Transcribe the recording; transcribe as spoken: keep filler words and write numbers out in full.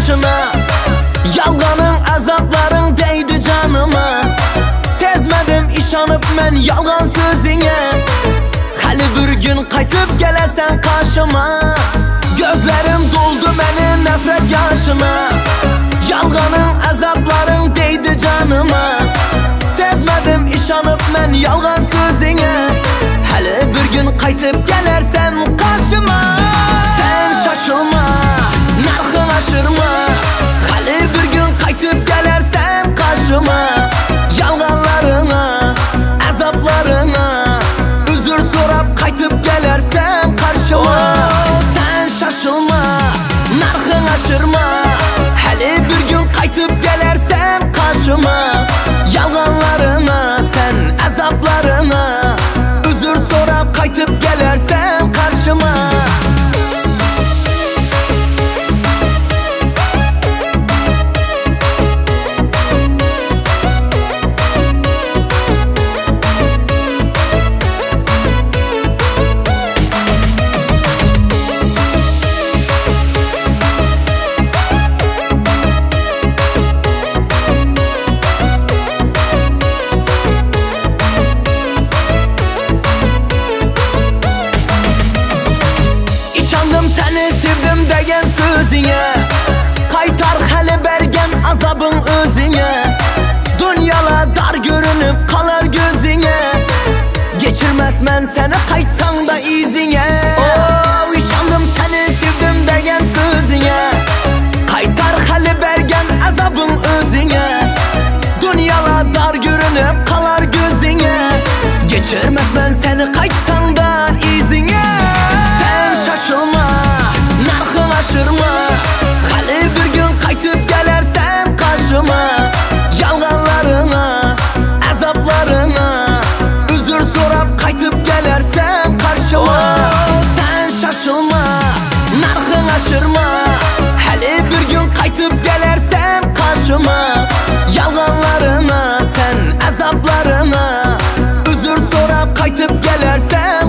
yaşına. Yalganın azapların değdi canıma. Sezmedim işanıp men yalgan sözüne. Hali bir gün qaytıp gelesen karşıma. Gözlerim doldu benim nefret yaşına. Yalganın azapların değdi canıma. Sezmedim işanıp men yalgan sözüne. Hali bir gün qaytıp gelersen karşıma. Sen şaşılma, narxın aşırma. Hali bir gün qaytıp gelersen karşıma. Yalganlarına, azaplarına özür sorap qaytıp gelersen karşıma. Sen şaşılma, narxın aşırma. Hali bir gün qaytıp gelersen karşıma. Yalganlarına, sen azaplarına özür sorap qaytıp gelersen karşıma. Seni sevdim degen sözüne. Qaytar hali bergen azabın özüne. Dünyala dar görünüp kalar gözüne. Geçirmez men seni qaytsan da izine. Oh, işandım seni sevdim degen sözüne. Qaytar hali bergen azabın özüne. Dünyala dar görünüp kalar gözüne. Geçirmez men seni qaytsan da izine. Sen şaşılma, narxın aşırma. Hali bir gün qaytıp gelersen karşıma. Yalganlarına, azaplarına özür sorap qaytıp gelersen karşıma. Sen şaşılma, narxın aşırma. Hali bir gün qaytıp gelersen karşıma. Yalganlarına, sen azaplarına özür sorap qaytıp gelersen